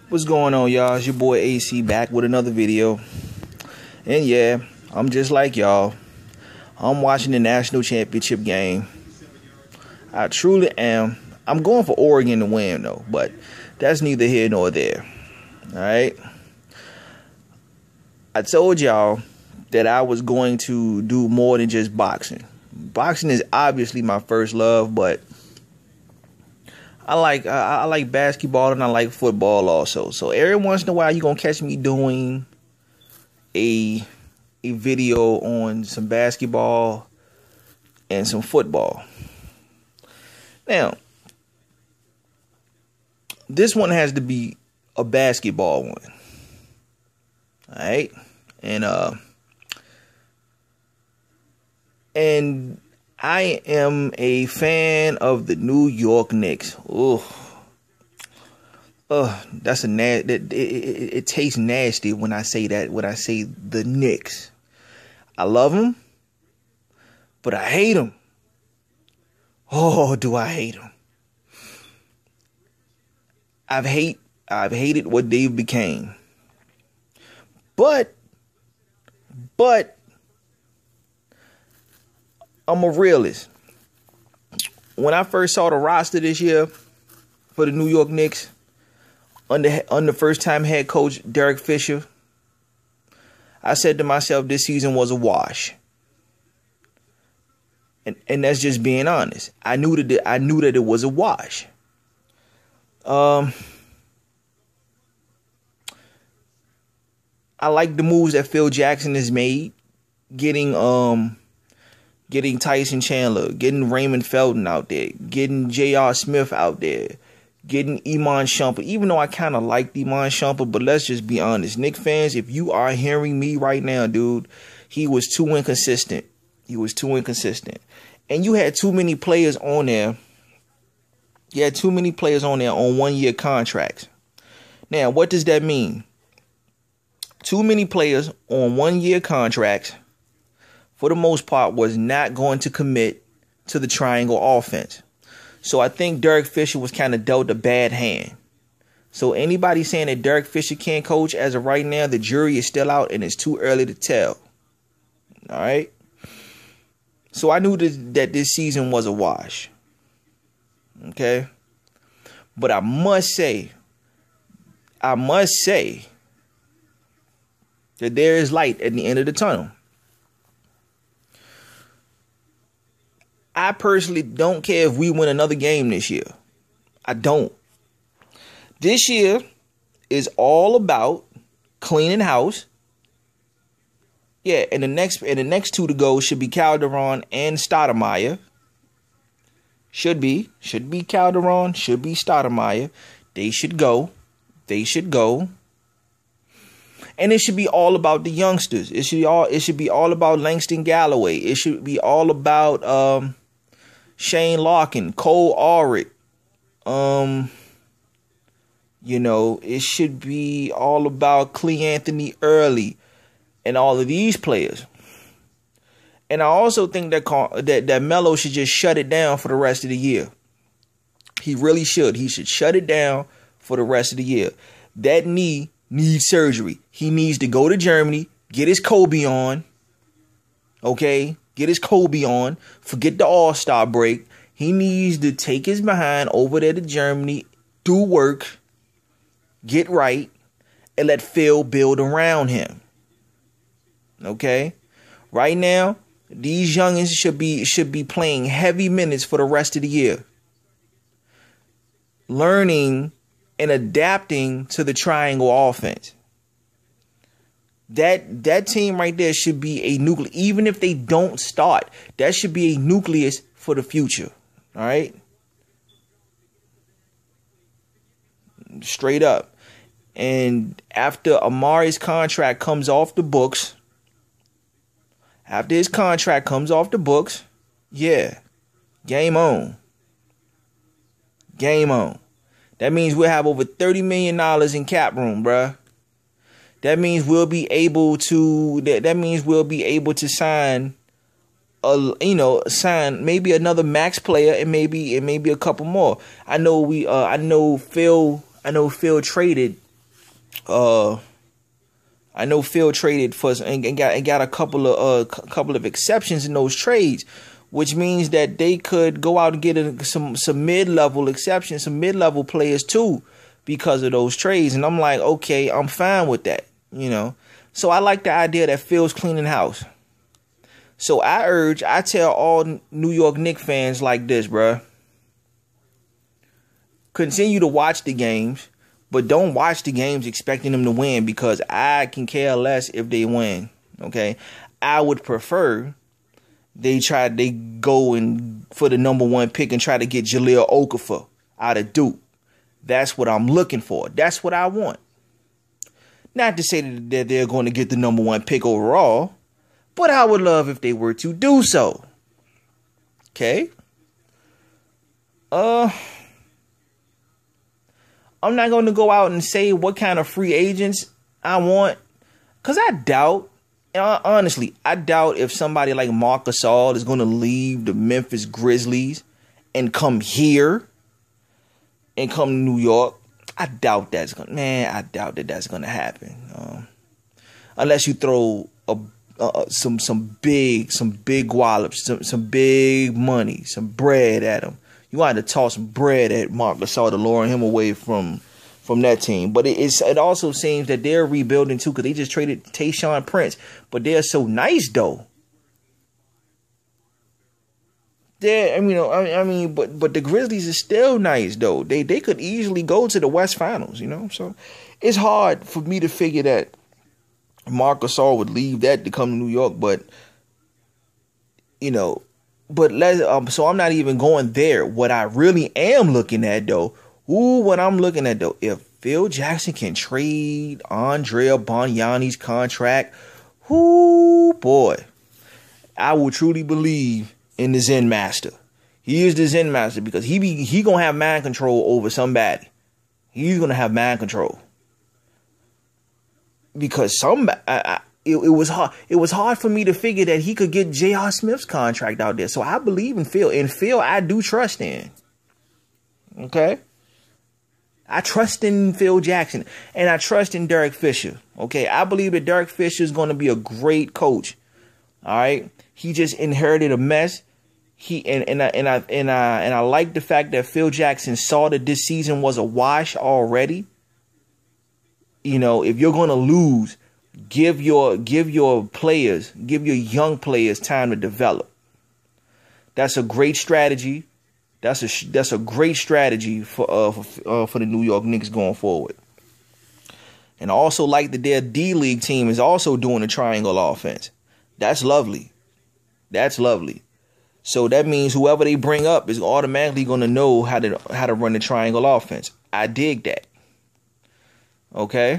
What's going on, y'all? It's your boy AC back with another video. And yeah, I'm just like y'all. I'm watching the national championship game. I truly am. I'm going for Oregon to win though, but that's neither here nor there. Alright? I told y'all that I was going to do more than just boxing. Boxing is obviously my first love, but I like basketball and I like football also. So every once in a while you're gonna catch me doing a video on some basketball and some football. Now, this one has to be a basketball one. Alright? And I am a fan of the New York Knicks. That's it tastes nasty when I say that. When I say the Knicks, I love them, but I hate them. Oh, do I hate them? I've hated what they became. But I'm a realist. When I first saw the roster this year for the New York Knicks, under first-time head coach Derek Fisher, I said to myself, this season was a wash. And that's just being honest. I knew that it was a wash. I like the moves that Phil Jackson has made, getting Tyson Chandler, getting Raymond Felton out there, getting J.R. Smith out there, getting Iman Shumpert. Even though I kind of liked Iman Shumpert, but let's just be honest. Knicks fans, if you are hearing me right now, dude, he was too inconsistent. He was too inconsistent. And you had too many players on there. You had too many players on there on one-year contracts. Now, what does that mean? Too many players on one-year contracts, for the most part, was not going to commit to the triangle offense. So I think Derek Fisher was kind of dealt a bad hand. So anybody saying that Derek Fisher can't coach, as of right now, the jury is still out and it's too early to tell. All right? So I knew that this season was a wash. Okay? But I must say that there is light at the end of the tunnel. I personally don't care if we win another game this year. I don't. This year is all about cleaning house. Yeah, and the next two to go should be Calderon and Stoudemire. Should be Calderon, should be Stoudemire. They should go. And it should be all about the youngsters. It should be all about Langston Galloway. It should be all about Shane Larkin, Cole Ulrich. It should be all about Clee Anthony Early and all of these players. And I also think that Melo should just shut it down for the rest of the year. He really should. He should shut it down for the rest of the year. That knee needs surgery. He needs to go to Germany, get his Kobe on. Okay? Get his Kobe on. Forget the All-Star break. He needs to take his behind over there to Germany, do work, get right, and let Phil build around him. Okay? Right now, these youngins should be playing heavy minutes for the rest of the year. Learning and adapting to the triangle offense. That team right there should be a nucleus. Even if they don't start, that should be a nucleus for the future. All right? Straight up. And after Amari's contract comes off the books, yeah, game on. Game on. That means we'll have over $30 million in cap room, bruh. That means we'll be able to. That means we'll be able to sign sign maybe another max player and maybe a couple more. I know Phil traded I know Phil traded for and got a couple of exceptions in those trades, which means that they could go out and get some mid-level exceptions, some mid-level players too, because of those trades. And I'm like, okay, I'm fine with that, you know. So I like the idea that Phil's cleaning house. So I tell all New York Knicks fans like this, bruh. Continue to watch the games, but don't watch the games expecting them to win, because I can care less if they win, okay? I would prefer they go and for the number 1 pick and try to get Jahlil Okafor out of Duke. That's what I'm looking for. That's what I want. Not to say that they're going to get the number 1 pick overall, but I would love if they were to do so. Okay? I'm not going to go out and say what kind of free agents I want, because I doubt, honestly, I doubt if somebody like Marc Gasol is going to leave the Memphis Grizzlies and come here and come to New York. I doubt that's going to, I doubt that that's going to happen. Unless you throw some big wallops, some big money, some bread at him. You want to toss some bread at Marc Gasol to lure him away from that team. But it also seems that they're rebuilding too, because they just traded Tayshaun Prince. But they're so nice though. But the Grizzlies is still nice though. They could easily go to the West Finals, you know. So it's hard for me to figure that Marc Gasol would leave that to come to New York, but you know. But so I'm not even going there. What I really am looking at though, if Phil Jackson can trade Andrea Bargnani's contract, boy, I will truly believe in the Zen Master. He is the Zen Master, because he gonna have mind control over somebody. He's gonna have mind control, because it was hard. It was hard for me to figure that he could get J.R. Smith's contract out there. So I believe in Phil. And Phil, I do trust in. Okay? I trust in Phil Jackson. And I trust in Derek Fisher. Okay? I believe that Derek Fisher is going to be a great coach. All right? He just inherited a mess. I like the fact that Phil Jackson saw that this season was a wash already. You know, if you're going to lose, give your young players time to develop. That's a great strategy. That's a great strategy for the New York Knicks going forward. And I also like that their D-League team is also doing a triangle offense. That's lovely. That's lovely. So that means whoever they bring up is automatically going to know how to run the triangle offense. I dig that. Okay?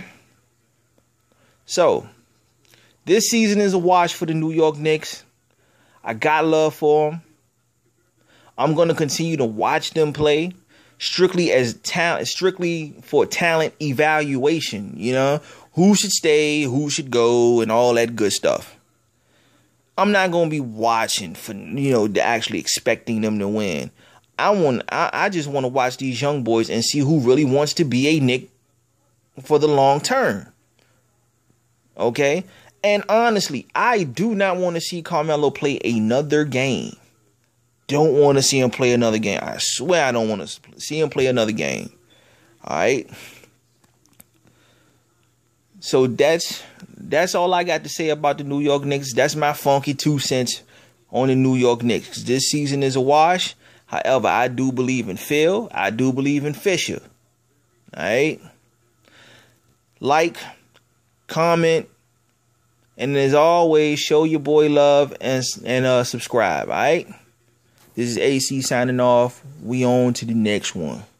So, this season is a wash for the New York Knicks. I got love for them. I'm going to continue to watch them play strictly for talent evaluation, you know, who should stay, who should go, and all that good stuff. I'm not going to be watching for, actually expecting them to win. I just want to watch these young boys and see who really wants to be a Knick for the long term. Okay? And honestly, I do not want to see Carmelo play another game. Don't want to see him play another game. I swear I don't want to see him play another game. All right? So that's all I got to say about the New York Knicks. That's my funky 2 cents on the New York Knicks. This season is a wash. However, I do believe in Phil. I do believe in Fisher. All right? Like, comment, and as always, show your boy love and subscribe. All right? This is AC signing off. We on to the next one.